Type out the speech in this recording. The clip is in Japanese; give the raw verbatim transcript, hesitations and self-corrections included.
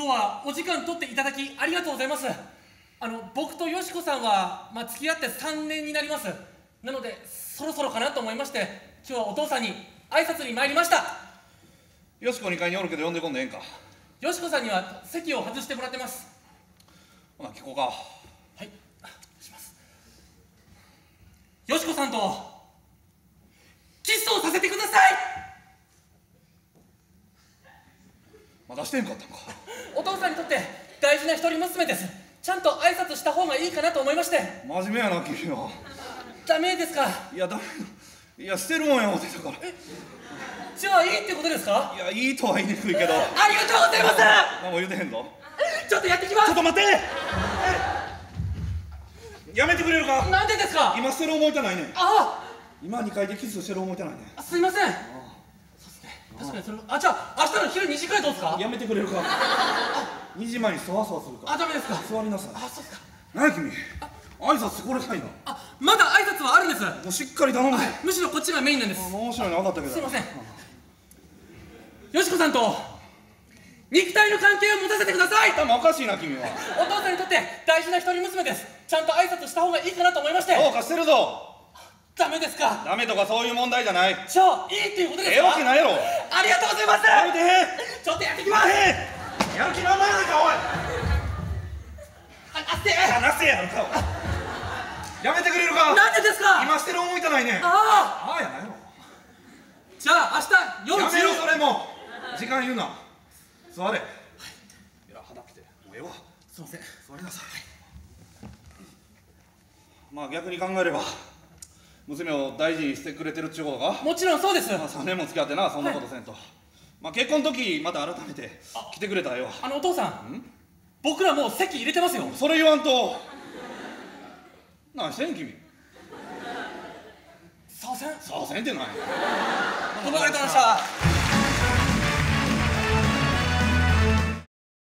日はお時間取っていただきありがとうございます。あの僕とよしこさんは、まあ、付き合ってさんねんになります。なのでそろそろかなと思いまして、今日はお父さんに挨拶に参りました。 よしこにかいにおるけど呼んでこんでええんか。 よしこさんには席を外してもらってます。 ほな聞こうか。 はい、します。よしこさんとキスをさせてください。 まだしてんかったんか。 お父さんにとって大事な一人娘です。ちゃんと挨拶した方がいいかなと思いまして。 真面目やな君は。 ダメですか。 いやダメ。いやしてるもんや思ってたから。 え、じゃあいいってことですか。 いやいいとは言いにくいけど。 ありがとうございます。 何も言うてへんぞ。 ちょっとやってきます。 ちょっと待って。やめてくれるか。 なんでですか。 今してる思いたないねん。 ああ、 今にかいでキスしてる思いたないねん。 すいません。そうですね、確かにそれ。あ、じゃあ明日の昼にじくらいどうですか。 やめてくれるか。にじまえにそわそわするか。 あ、ダメですか。 座りなさい。 あ、そうですか。 何や君、挨拶してこれかいな。 あ、まだ挨拶はあるんです。 もうしっかり頼むで。 むしろこっちがメインなんです。 面白いの分かったけど。 すいません。よしこさんと肉体の関係を持たせてください。 頭おかしいな君は。 お父さんにとって大事な一人娘です。ちゃんと挨拶した方がいいかなと思いまして。 どうかしてるぞ。 ダメですか。 ダメとかそういう問題じゃない。 じゃあいいっていうことですか。 ええわけないやろ。 ありがとうございます。 やめて。 ちょっとやってきます。 やる気満々やないかおい。 離せ。 離せやるかおい。やめてくれるか。 なんでですか。 今してる思いたないねん。あああやないの。 じゃあ明日夜やめろそれも。時間言うな。座れ。いや肌着て。もうええわ。 すいません。 座りなさい。まあ逆に考えれば娘を大事にしてくれてるっちゅうことか。 もちろんそうです。 まあさんねんも付き合ってな、そんなことせんと、はい、まあ結婚の時また改めて来てくれたらええわ。 あのお父さん、僕らもう籍入れてますよ。 それ言わんと。何してん君。 さあせん。 さあせんってない。 お疲れ様でした。